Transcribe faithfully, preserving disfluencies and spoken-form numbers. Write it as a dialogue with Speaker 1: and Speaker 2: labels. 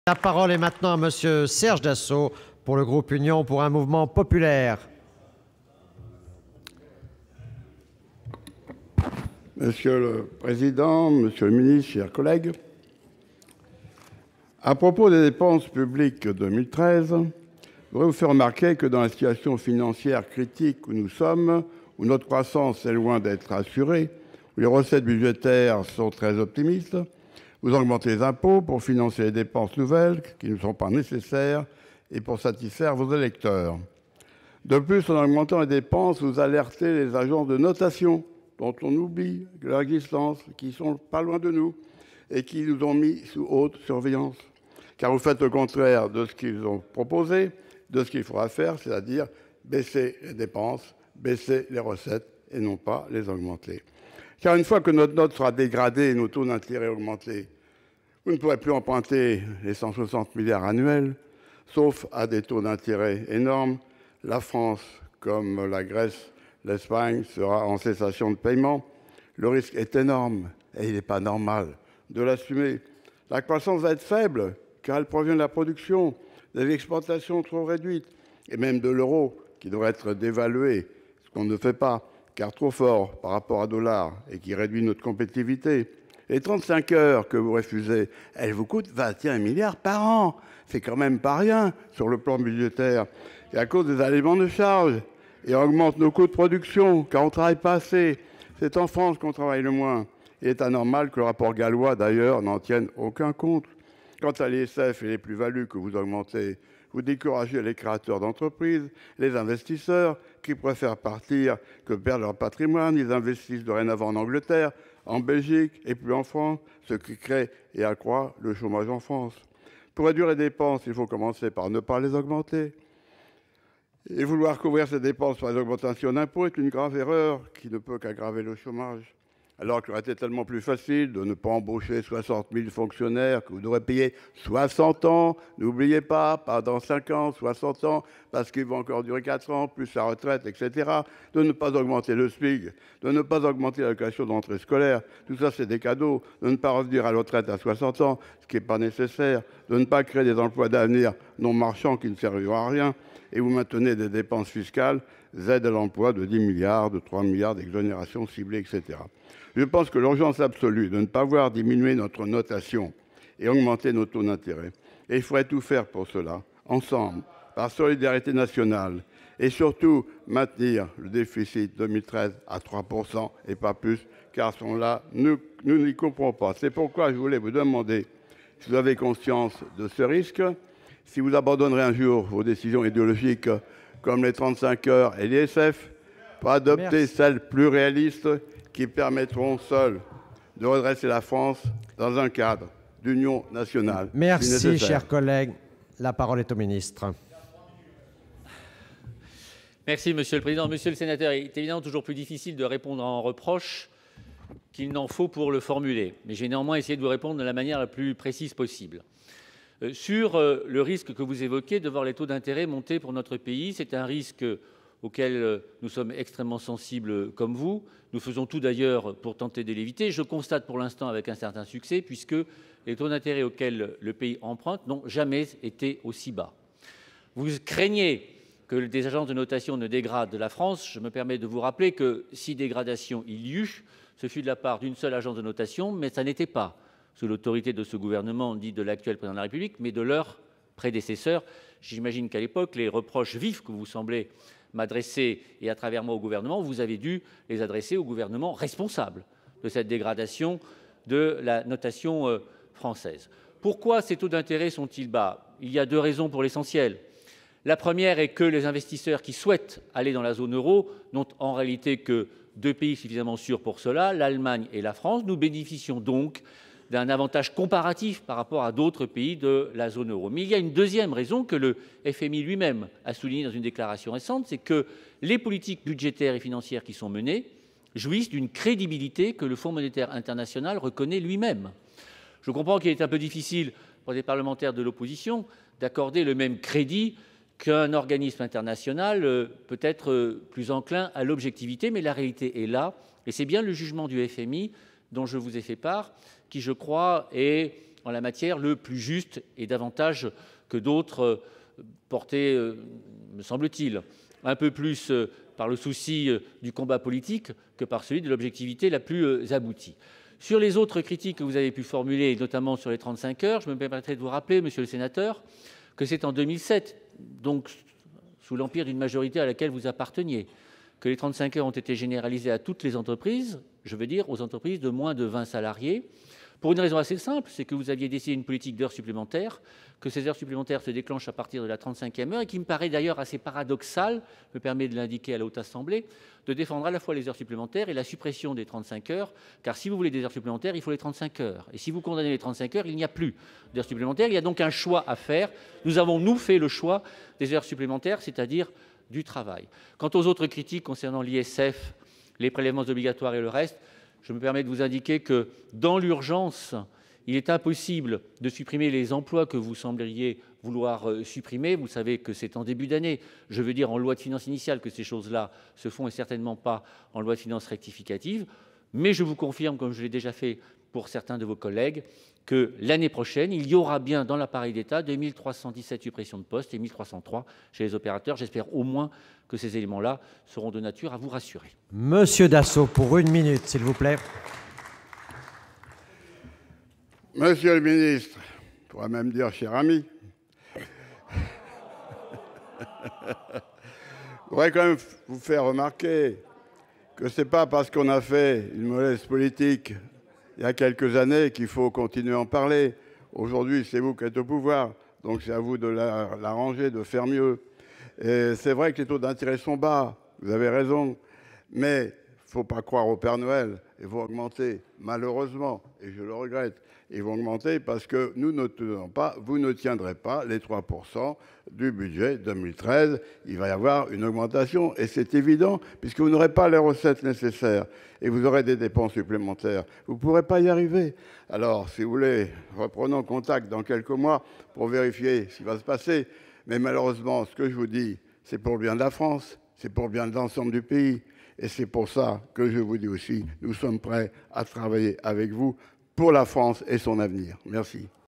Speaker 1: La parole est maintenant à Monsieur Serge Dassault pour le groupe Union pour un mouvement populaire.
Speaker 2: Monsieur le Président, Monsieur le Ministre, chers collègues, à propos des dépenses publiques deux mille treize, je voudrais vous faire remarquer que dans la situation financière critique où nous sommes, où notre croissance est loin d'être assurée, où les recettes budgétaires sont très optimistes, vous augmentez les impôts pour financer les dépenses nouvelles qui ne sont pas nécessaires et pour satisfaire vos électeurs. De plus, en augmentant les dépenses, vous alertez les agences de notation dont on oublie leur existence, qui sont pas loin de nous et qui nous ont mis sous haute surveillance. Car vous faites le contraire de ce qu'ils ont proposé, de ce qu'il faudra faire, c'est-à-dire baisser les dépenses, baisser les recettes et non pas les augmenter. Car une fois que notre note sera dégradée et nos taux d'intérêt augmentés, vous ne pourrez plus emprunter les cent soixante milliards annuels, sauf à des taux d'intérêt énormes. La France, comme la Grèce, l'Espagne, sera en cessation de paiement. Le risque est énorme et il n'est pas normal de l'assumer. La croissance va être faible car elle provient de la production, des exportations trop réduites et même de l'euro qui devrait être dévalué, ce qu'on ne fait pas car trop fort par rapport à dollar et qui réduit notre compétitivité. Les trente-cinq heures que vous refusez, elles vous coûtent vingt et un milliards par an. C'est quand même pas rien sur le plan budgétaire. Et à cause des allégements de charges, et augmente nos coûts de production car on ne travaille pas assez. C'est en France qu'on travaille le moins. Il est anormal que le rapport gallois, d'ailleurs, n'en tienne aucun compte. Quant à l'I S F et les plus-values que vous augmentez, vous découragez les créateurs d'entreprises, les investisseurs qui préfèrent partir que perdre leur patrimoine. Ils investissent dorénavant en Angleterre, en Belgique et plus en France, ce qui crée et accroît le chômage en France. Pour réduire les dépenses, il faut commencer par ne pas les augmenter. Et vouloir couvrir ces dépenses par les augmentations d'impôts est une grave erreur qui ne peut qu'aggraver le chômage. Alors qu'il aurait été tellement plus facile de ne pas embaucher soixante mille fonctionnaires que vous devrez payer soixante ans. N'oubliez pas, pas dans cinq ans, soixante ans, parce qu'ils vont encore durer quatre ans, plus la retraite, et cetera. De ne pas augmenter le S M I C, de ne pas augmenter l'allocation d'entrée scolaire. Tout ça, c'est des cadeaux. De ne pas revenir à la retraite à soixante ans, ce qui n'est pas nécessaire. De ne pas créer des emplois d'avenir non marchands qui ne serviront à rien. Et vous maintenez des dépenses fiscales, aides à l'emploi de dix milliards, de trois milliards d'exonérations ciblées, et cetera. Je pense que l'urgence absolue de ne pas voir diminuer notre notation et augmenter nos taux d'intérêt. Et il faudrait tout faire pour cela, ensemble, par solidarité nationale, et surtout maintenir le déficit deux mille treize à trois pour cent et pas plus, car ce là nous n'y comprenons pas. C'est pourquoi je voulais vous demander si vous avez conscience de ce risque, si vous abandonnerez un jour vos décisions idéologiques comme les trente-cinq heures et l'I S F, pour adopter celles plus réalistes qui permettront seules de redresser la France dans un cadre d'union nationale.
Speaker 1: Merci, chers collègues. La parole est au ministre.
Speaker 3: Merci, Monsieur le Président. Monsieur le Sénateur, il est évidemment toujours plus difficile de répondre à un reproche qu'il n'en faut pour le formuler. Mais j'ai néanmoins essayé de vous répondre de la manière la plus précise possible. Euh, sur euh, le risque que vous évoquez de voir les taux d'intérêt monter pour notre pays, c'est un risque auquel euh, nous sommes extrêmement sensibles comme vous. Nous faisons tout d'ailleurs pour tenter de l'éviter. Je constate pour l'instant avec un certain succès puisque les taux d'intérêt auxquels le pays emprunte n'ont jamais été aussi bas. Vous craignez que des agences de notation ne dégradent la France. Je me permets de vous rappeler que si dégradation il y eut, ce fut de la part d'une seule agence de notation, mais ça n'était pas sous l'autorité de ce gouvernement, dit de l'actuel président de la République, mais de leur prédécesseur. J'imagine qu'à l'époque, les reproches vifs que vous semblez m'adresser et à travers moi au gouvernement, vous avez dû les adresser au gouvernement responsable de cette dégradation de la notation française. Pourquoi ces taux d'intérêt sont-ils bas? Il y a deux raisons pour l'essentiel. La première est que les investisseurs qui souhaitent aller dans la zone euro n'ont en réalité que deux pays suffisamment sûrs pour cela, l'Allemagne et la France. Nous bénéficions donc d'un avantage comparatif par rapport à d'autres pays de la zone euro. Mais il y a une deuxième raison que le F M I lui-même a soulignée dans une déclaration récente, c'est que les politiques budgétaires et financières qui sont menées jouissent d'une crédibilité que le Fonds monétaire international reconnaît lui-même. Je comprends qu'il est un peu difficile pour des parlementaires de l'opposition d'accorder le même crédit qu'un organisme international peut être plus enclin à l'objectivité, mais la réalité est là, et c'est bien le jugement du F M I dont je vous ai fait part, qui, je crois, est en la matière le plus juste et davantage que d'autres portés, me semble-t-il, un peu plus par le souci du combat politique que par celui de l'objectivité la plus aboutie. Sur les autres critiques que vous avez pu formuler, notamment sur les trente-cinq heures, je me permettrai de vous rappeler, monsieur le sénateur, que c'est en deux mille sept, donc sous l'empire d'une majorité à laquelle vous apparteniez, que les trente-cinq heures ont été généralisées à toutes les entreprises, je veux dire aux entreprises de moins de vingt salariés, pour une raison assez simple, c'est que vous aviez décidé une politique d'heures supplémentaires, que ces heures supplémentaires se déclenchent à partir de la trente-cinquième heure, et qui me paraît d'ailleurs assez paradoxal, me permet de l'indiquer à la Haute Assemblée, de défendre à la fois les heures supplémentaires et la suppression des trente-cinq heures, car si vous voulez des heures supplémentaires, il faut les trente-cinq heures. Et si vous condamnez les trente-cinq heures, il n'y a plus d'heures supplémentaires. Il y a donc un choix à faire. Nous avons, nous, fait le choix des heures supplémentaires, c'est-à-dire du travail. Quant aux autres critiques concernant l'I S F, les prélèvements obligatoires et le reste, je me permets de vous indiquer que, dans l'urgence, il est impossible de supprimer les emplois que vous sembleriez vouloir euh, supprimer. Vous savez que c'est en début d'année, je veux dire en loi de finances initiale, que ces choses-là se font et certainement pas en loi de finances rectificative. Mais je vous confirme, comme je l'ai déjà fait pour certains de vos collègues, que l'année prochaine, il y aura bien dans l'appareil d'État deux mille trois cent dix-sept suppressions de postes et mille trois cent trois chez les opérateurs. J'espère au moins que ces éléments-là seront de nature à vous rassurer.
Speaker 1: Monsieur Dassault, pour une minute, s'il vous plaît.
Speaker 2: Monsieur le ministre, on pourrait même dire cher ami, je voudrais quand même vous faire remarquer que ce n'est pas parce qu'on a fait une mauvaise politique il y a quelques années qu'il faut continuer à en parler. Aujourd'hui, c'est vous qui êtes au pouvoir, donc c'est à vous de l'arranger, de faire mieux. Et c'est vrai que les taux d'intérêt sont bas, vous avez raison, mais il ne faut pas croire au Père Noël. Ils vont augmenter, malheureusement, et je le regrette, ils vont augmenter parce que nous ne tenons pas, vous ne tiendrez pas les trois pour cent du budget deux mille treize. Il va y avoir une augmentation, et c'est évident, puisque vous n'aurez pas les recettes nécessaires, et vous aurez des dépenses supplémentaires. Vous ne pourrez pas y arriver. Alors, si vous voulez, reprenons contact dans quelques mois pour vérifier ce qui va se passer. Mais malheureusement, ce que je vous dis, c'est pour le bien de la France, c'est pour le bien de l'ensemble du pays. Et c'est pour ça que je vous dis aussi, nous sommes prêts à travailler avec vous pour la France et son avenir. Merci.